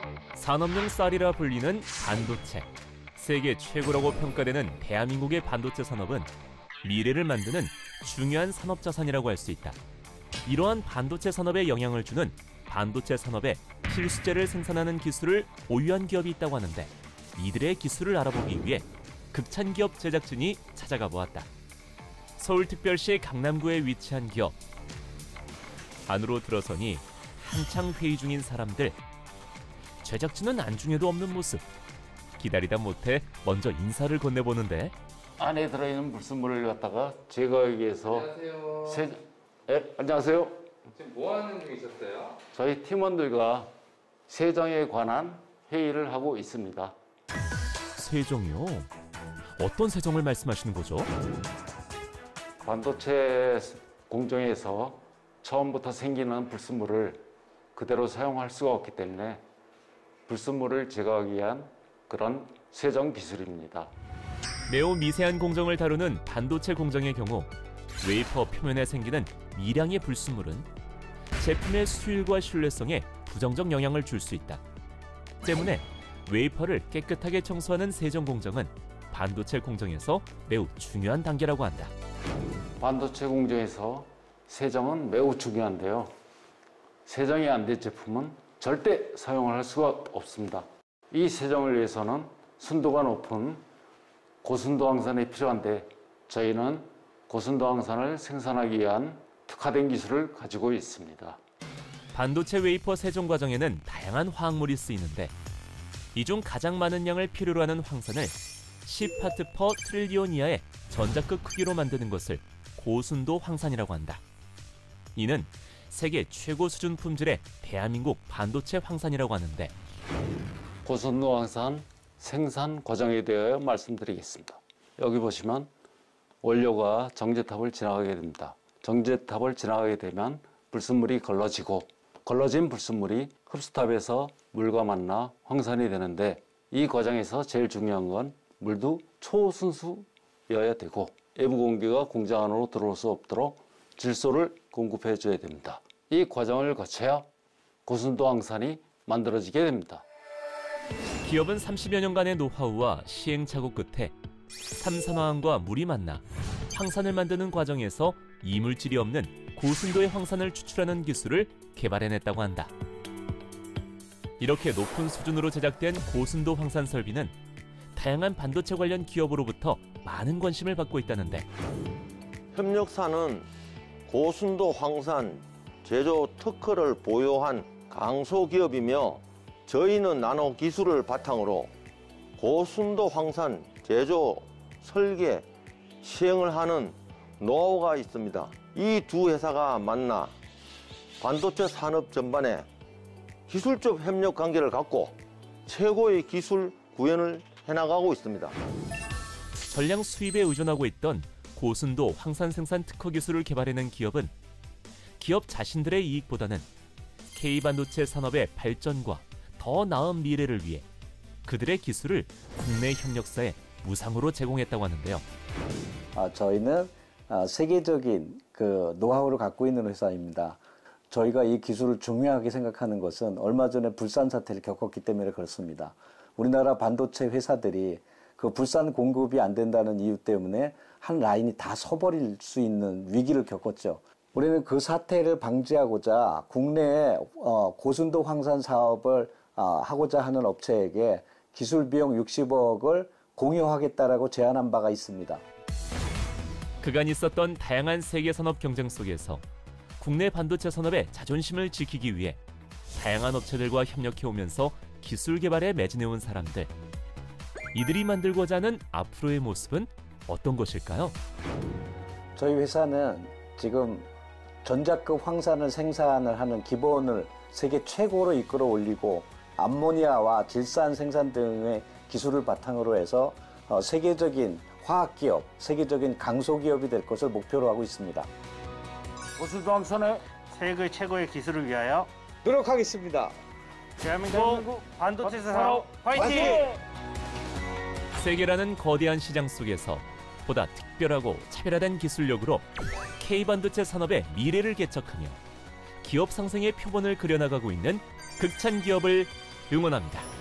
산업용 쌀이라 불리는 반도체. 세계 최고라고 평가되는 대한민국의 반도체 산업은 미래를 만드는 중요한 산업자산이라고 할 수 있다. 이러한 반도체 산업에 영향을 주는 반도체 산업의 필수재를 생산하는 기술을 보유한 기업이 있다고 하는데, 이들의 기술을 알아보기 위해 극찬기업 제작진이 찾아가 보았다. 서울특별시 강남구에 위치한 기업. 안으로 들어서니 한창 회의 중인 사람들. 제작진은 안중에도 없는 모습. 기다리다 못해 먼저 인사를 건네보는데, 안에 들어있는 불순물을 갖다가 제거하기 위해서. 안녕하세요. 안녕하세요. 지금 뭐 하는 중이셨어요? 저희 팀원들과 세정에 관한 회의를 하고 있습니다. 세정이요? 어떤 세정을 말씀하시는 거죠? 반도체 공정에서 처음부터 생기는 불순물을 그대로 사용할 수가 없기 때문에 불순물을 제거하기 위한 그런 세정 기술입니다. 매우 미세한 공정을 다루는 반도체 공정의 경우 웨이퍼 표면에 생기는 미량의 불순물은 제품의 수율과 신뢰성에 부정적 영향을 줄 수 있다. 때문에 웨이퍼를 깨끗하게 청소하는 세정 공정은 반도체 공정에서 매우 중요한 단계라고 한다. 반도체 공정에서 세정은 매우 중요한데요. 세정이 안 된 제품은 절대 사용을 할 수가 없습니다. 이 세정을 위해서는 순도가 높은 고순도 황산이 필요한데, 저희는 고순도 황산을 생산하기 위한 특화된 기술을 가지고 있습니다. 반도체 웨이퍼 세정 과정에는 다양한 화학물이 쓰이는데, 이 중 가장 많은 양을 필요로 하는 황산을 10파트 퍼 트릴리온 이하의 전자급 크기로 만드는 것을 고순도 황산이라고 한다. 이는 세계 최고 수준 품질의 대한민국 반도체 황산이라고 하는데, 고순도 황산 생산 과정에 대하여 말씀드리겠습니다. 여기 보시면 원료가 정제탑을 지나가게 됩니다. 정제탑을 지나가게 되면 불순물이 걸러지고, 걸러진 불순물이 흡수탑에서 물과 만나 황산이 되는데, 이 과정에서 제일 중요한 건 물도 초순수여야 되고 외부 공기가 공장 안으로 들어올 수 없도록 질소를 공급해 줘야 됩니다. 이 과정을 거쳐야 고순도 황산이 만들어지게 됩니다. 기업은 30여 년간의 노하우와 시행착오 끝에 삼산화황과 물이 만나 황산을 만드는 과정에서 이물질이 없는 고순도의 황산을 추출하는 기술을 개발해냈다고 한다. 이렇게 높은 수준으로 제작된 고순도 황산 설비는 다양한 반도체 관련 기업으로부터 많은 관심을 받고 있다는데, 협력사는 고순도 황산 제조 특허를 보유한 강소기업이며, 저희는 나노 기술을 바탕으로 고순도 황산 제조, 설계, 시행을 하는 노하우가 있습니다. 이 두 회사가 만나 반도체 산업 전반에 기술적 협력 관계를 갖고 최고의 기술 구현을 해나가고 있습니다. 전량 수입에 의존하고 있던 고순도 황산 생산 특허 기술을 개발해낸 기업은 기업 자신들의 이익보다는 K반도체 산업의 발전과 더 나은 미래를 위해 그들의 기술을 국내 협력사에 무상으로 제공했다고 하는데요. 저희는 세계적인 그 노하우를 갖고 있는 회사입니다. 저희가 이 기술을 중요하게 생각하는 것은 얼마 전에 불산 사태를 겪었기 때문에 그렇습니다. 우리나라 반도체 회사들이 그 불산 공급이 안 된다는 이유 때문에 한 라인이 다 서버릴 수 있는 위기를 겪었죠. 우리는 그 사태를 방지하고자 국내에 고순도 황산 사업을 하고자 하는 업체에게 기술 비용 60억을 공유하겠다라고 제안한 바가 있습니다. 그간 있었던 다양한 세계 산업 경쟁 속에서 국내 반도체 산업의 자존심을 지키기 위해 다양한 업체들과 협력해오면서 기술 개발에 매진해온 사람들. 이들이 만들고자 하는 앞으로의 모습은 어떤 것일까요? 저희 회사는 지금 전자급 황산을 생산을 하는 기본을 세계 최고로 이끌어 올리고, 암모니아와 질산 생산 등의 기술을 바탕으로 해서 세계적인 화학기업, 세계적인 강소기업이 될 것을 목표로 하고 있습니다. 고순도 황산의 세계 최고의 기술을 위하여 노력하겠습니다. 대한민국 반도체 산업 화이팅! 세계라는 거대한 시장 속에서 보다 특별하고 차별화된 기술력으로 K반도체 산업의 미래를 개척하며 기업 상생의 표본을 그려나가고 있는 극찬 기업을 응원합니다.